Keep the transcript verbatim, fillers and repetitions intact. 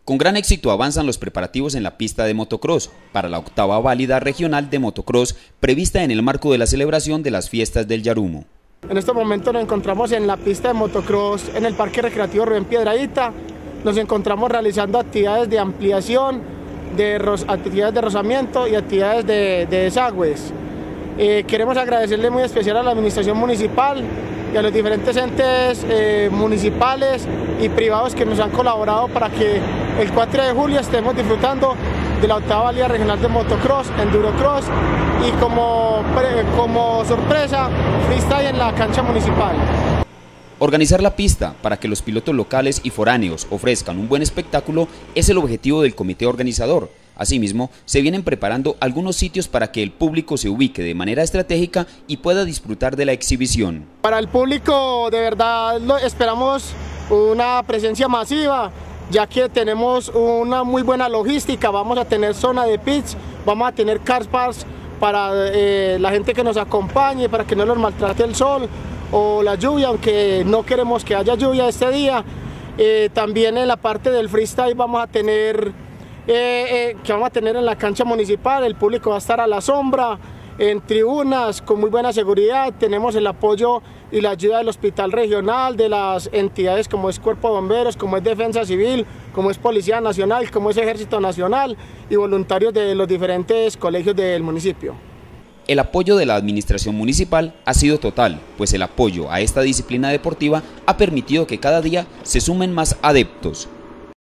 Con gran éxito avanzan los preparativos en la pista de motocross para la octava válida regional de motocross prevista en el marco de la celebración de las fiestas del Yarumo. En este momento nos encontramos en la pista de motocross en el Parque Recreativo Rubén Piedradita. Nos encontramos realizando actividades de ampliación, de actividades de rozamiento y actividades de, de desagües. Eh, queremos agradecerle muy especial a la administración municipal y a los diferentes entes eh, municipales y privados que nos han colaborado para que el cuatro de julio estemos disfrutando de la octava válida regional de motocross, endurocross y como, como sorpresa, freestyle en la cancha municipal. Organizar la pista para que los pilotos locales y foráneos ofrezcan un buen espectáculo es el objetivo del comité organizador. Asimismo, se vienen preparando algunos sitios para que el público se ubique de manera estratégica y pueda disfrutar de la exhibición. Para el público, de verdad, esperamos una presencia masiva, ya que tenemos una muy buena logística. Vamos a tener zona de pits, vamos a tener car parks para eh, la gente que nos acompañe, para que no los maltrate el sol o la lluvia, aunque no queremos que haya lluvia este día. Eh, también en la parte del freestyle vamos a tener eh, eh, que vamos a tener en la cancha municipal, el público va a estar a la sombra, en tribunas con muy buena seguridad. Tenemos el apoyo y la ayuda del Hospital Regional, de las entidades como es Cuerpo de Bomberos, como es Defensa Civil, como es Policía Nacional, como es Ejército Nacional y voluntarios de los diferentes colegios del municipio. El apoyo de la administración municipal ha sido total, pues el apoyo a esta disciplina deportiva ha permitido que cada día se sumen más adeptos.